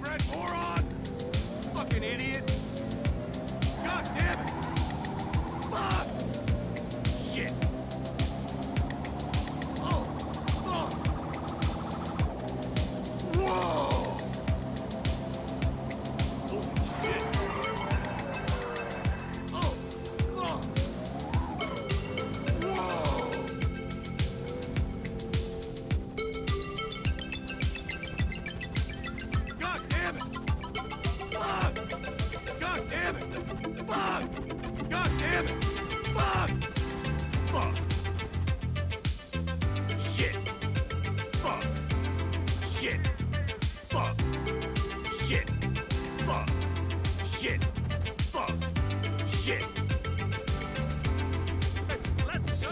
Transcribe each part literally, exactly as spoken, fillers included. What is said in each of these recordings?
red moron! Fucking idiot! God damn it! Fuck! Shit! Oh! Fuck! Whoa! Holy shit! Oh! Fuck! Whoa! God damn it! Fuck! God damn it! Fuck! God damn it! Fuck! Fuck! Shit! Fuck! Shit! Fuck! Shit! Fuck! Shit! Fuck! Shit! Let's go!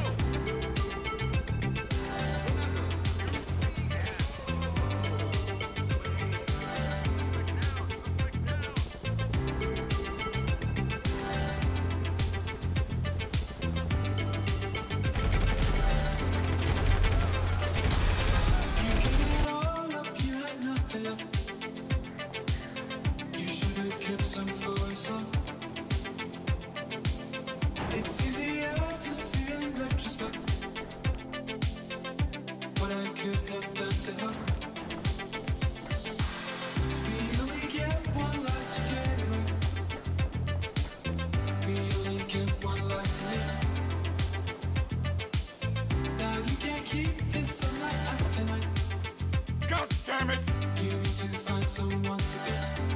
God damn it! You need to find someone to be.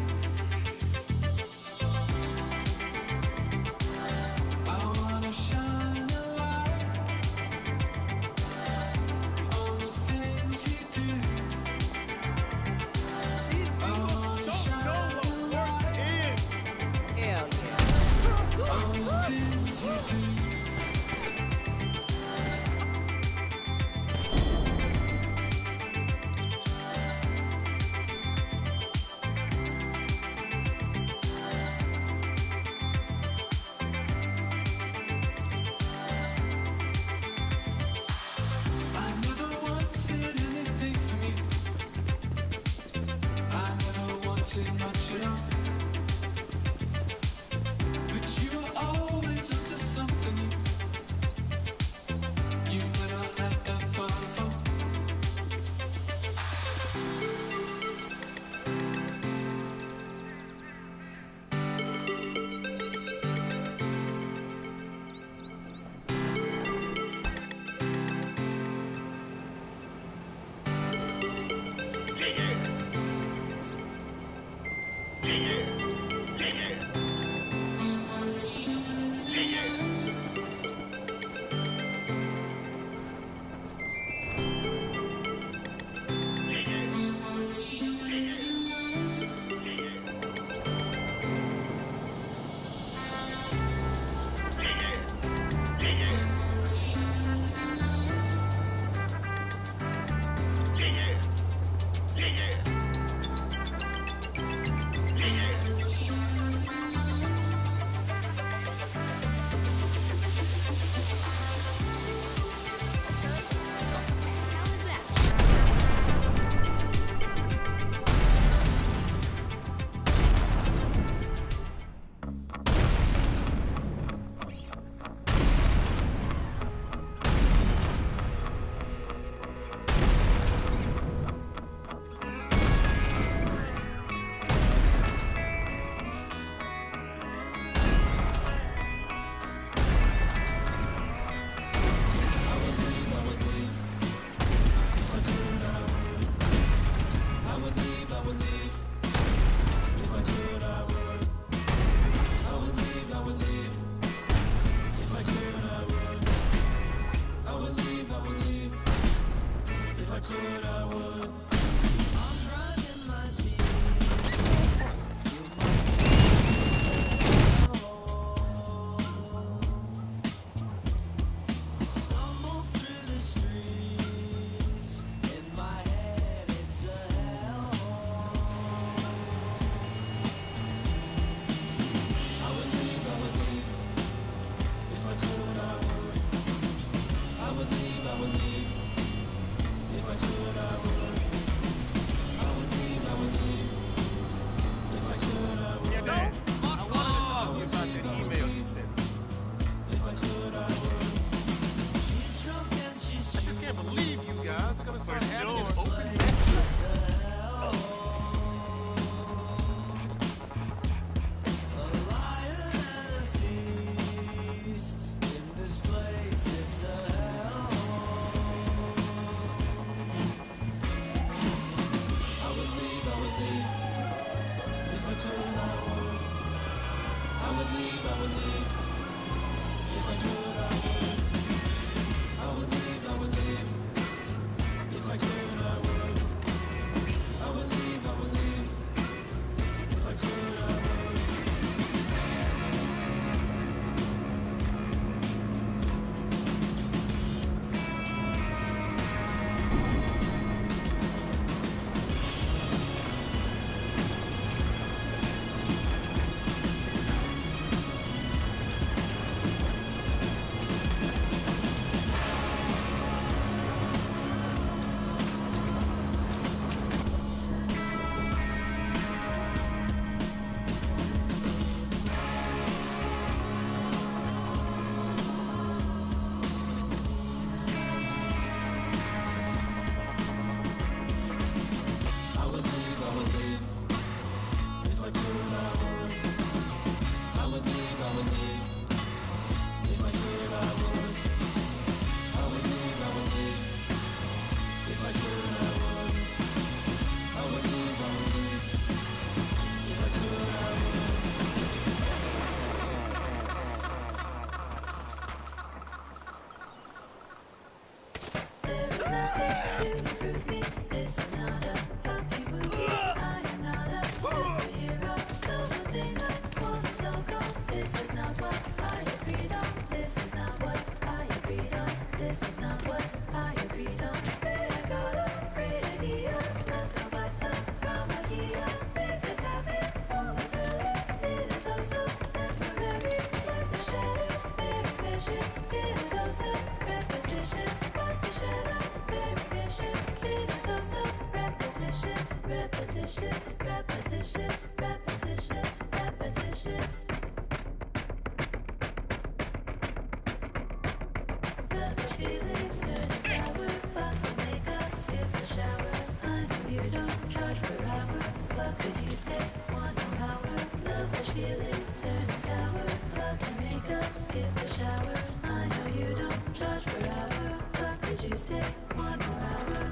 I wanna shine a light on the things you do. These I people wanna don't shine know a what work light is! Hell yeah. on the things you do. I never wanted anything from you. I never wanted much at all. But you were always up to something new. You never had that far before. Yeah, yeah! repetitious, repetitious, repetitious, repetitious. The first feelings turning sour. Fuck the makeup, skip the shower. I know you don't charge per hour, but could you stay one more hour? The fresh feelings turning sour. Fuck the makeup, skip the shower. I know you don't charge per hour, but could you stay one more hour?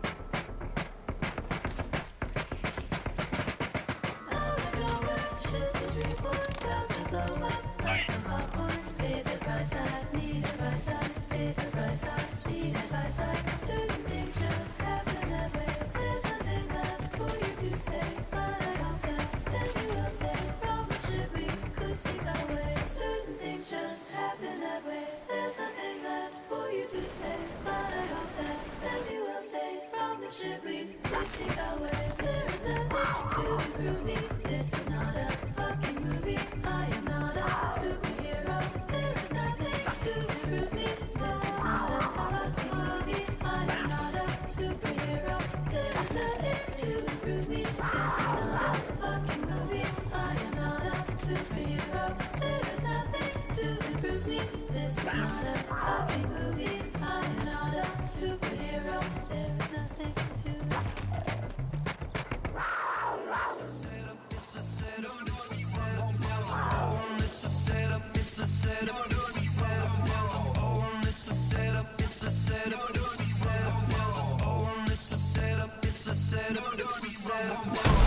Out of nowhere, shit is reborn, about to blow up like some popcorn. Pay the price I need advice I pay the price I need advice I certain things just happen that way. There's nothing left for you to say, but I hope that then you will stay. Promise shit we could sneak our way. Certain things just happen that way. There's nothing left for you to say, but I hope that then you will stay. From this shit we could sneak our way. There is nothing to improve me. This is not a fucking movie. I am not a superhero. There is nothing to improve me. This is not a fucking movie. I am not a superhero. There is nothing to improve me. This is not a fucking movie. I am not a superhero. There is nothing to improve me. This is not a fucking movie. I am not a superhero. There is nothing to. It's a setup, it's a setup, oh, it's a setup, it's a setup, it's a setup, oh, it's a setup, it's a setup, it's a setup, oh, it's a setup, it's a setup, it's a setup.